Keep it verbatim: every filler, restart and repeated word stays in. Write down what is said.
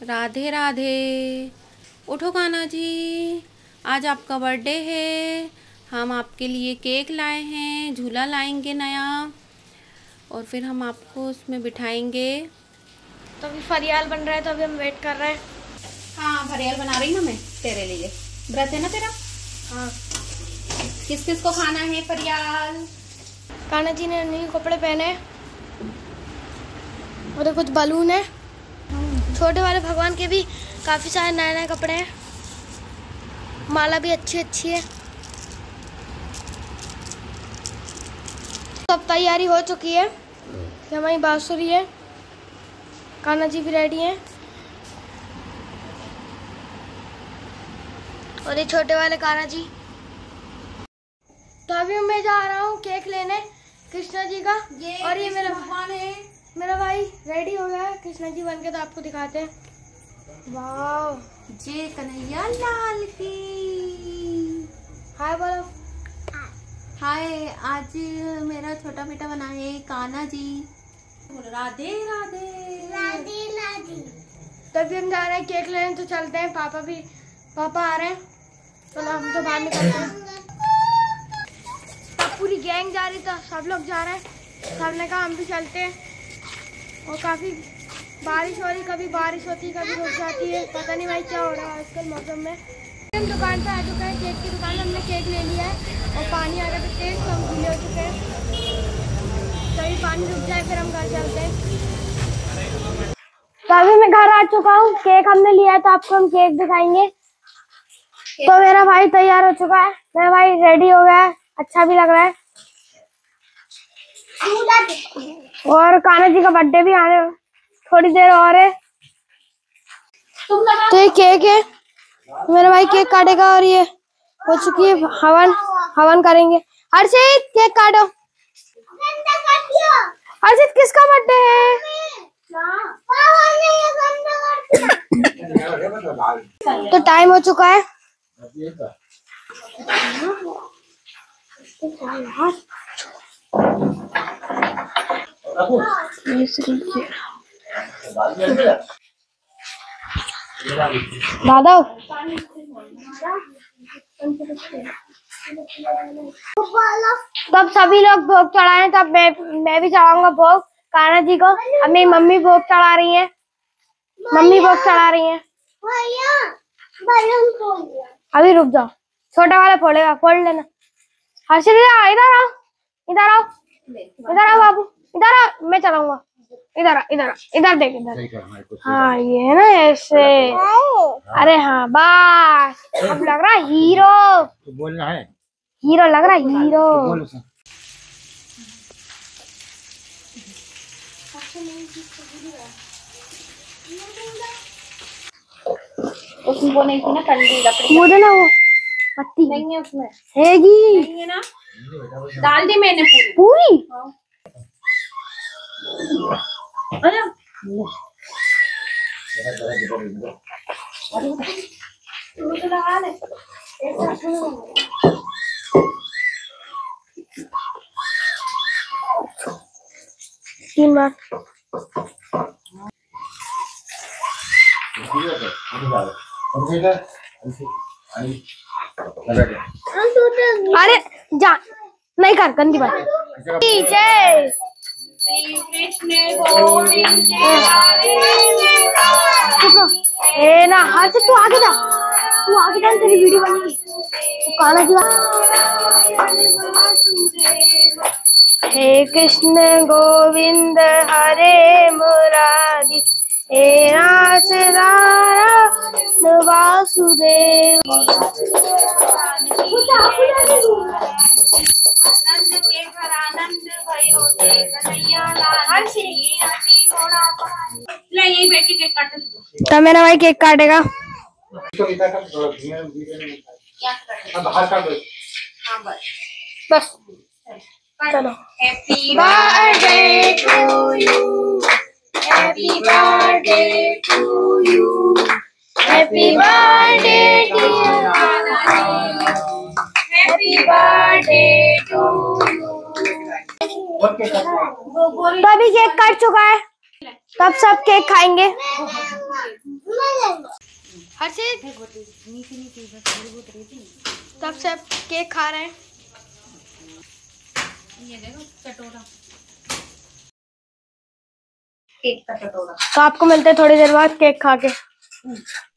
राधे राधे। उठो कान्हा जी, आज आपका बर्थडे है। हम आपके लिए केक लाए हैं, झूला लाएंगे नया, और फिर हम आपको उसमें बिठाएंगे। तो अभी फरियाल बन रहा है, तो अभी हम वेट कर रहे हैं। हाँ, फरियाल बना रही हूँ मैं तेरे लिए। व्रत है ना तेरा? हाँ। किस किस को खाना है फरियाल? कान्हा जी ने नए कपड़े पहने और कुछ बलून है। छोटे वाले भगवान के भी काफी सारे नए नए कपड़े हैं। माला भी अच्छी अच्छी है। सब तैयारी हो चुकी है। हमारी बांसुरी है, कान्हा जी भी रेडी हैं, और ये छोटे वाले कान्हा जी। तो अभी मैं जा रहा हूँ केक लेने कृष्णा जी का। ये और ये मेरा भगवान है, मेरा भाई रेडी हो गया है कृष्णा जी बन के। तो आपको दिखाते हैं। वाह, जय कन्हैया लाल की। हाय बोलो। हाय। आज मेरा छोटा बेटा बना है कान्हा जी। राधे राधे राधे राधे। तभी हम जा रहे हैं केक लेने, तो चलते हैं। पापा भी पापा आ रहे हैं, तो हम तो बाहर निकलते हैं। तब पूरी गैंग जा रही, तो सब लोग जा रहे हैं। सबने कहा हम भी चलते हैं। और काफी बारिश हो रही, कभी बारिश होती है, कभी रुक जाती है। पता नहीं भाई क्या हो रहा है आजकल मौसम में। हम दुकान पे आ चुके हैं, केक की दुकान। हमने केक ले लिया है और पानी आ गया था तेज, तो हम गीले हो चुके हैं। तभी पानी रुक जाए फिर हम घर चलते हैं। तो अभी मैं घर आ चुका हूँ। केक हमने लिया है, तो आपको हम केक दिखाएंगे। तो मेरा भाई तैयार हो चुका है, मेरा भाई रेडी हो गया है, अच्छा भी लग रहा है। और कान्हा जी का बर्थडे भी आने थोड़ी देर और है। तो ये केक है, मेरा भाई केक काटेगा। और ये हो चुकी है हवन, हवन करेंगे। हर्षित केक काटो। हर्षित किसका बर्थडे है? तो टाइम हो चुका है। दादा तब सभी लोग भोग चढ़ाए, तब मैं मैं भी चढ़ाऊंगा भोग कान्हा जी को। अब मेरी मम्मी भोग चढ़ा रही है, मम्मी भोग चढ़ा रही है। अभी रुक जाओ, छोटा वाला फोड़ेगा, फोड़ लेना। हर्षित इधर आओ, इधर आओ, इधर आओ बाबू, इधर आओ, मैं चलाऊंगा। इधर इधर इधर देख, इधर। हाँ ये है ना ऐसे। अरे हाँ बस, अब लग रहा हीरो। तो बोलना है, हीरो लग रहा हीरो। तो उसमें वो नहीं थी ना ठंडी लकड़ी, वो ना वो पत्ती नहीं है उसमें, हैगी नहीं है ना, डाल दी मैंने पूरी पूरी। अरे लगा ले तीन बार। अरे जा नहीं कर, गंदी बात। जय ए ना हाथ से, तू आगे जा, तू आगे जा, तेरी वीडियो बनेगी। कान्हा जी हे कृष्ण गोविंद हरे मुरारी, हे रास वासुदेव। तो मेरा भाई केक काटेगा। बस चलो। Happy birthday to you, happy birthday to you, happy birthday dear Kanha, happy birthday to you. तो अभी केक कट चुका है। तब सब केक खाएंगे। हर्षित तब सब केक खा रहे हैं। ये देखो कटोरा, केक का कटोरा। तो आपको मिलते हैं थोड़ी देर बाद केक खा के।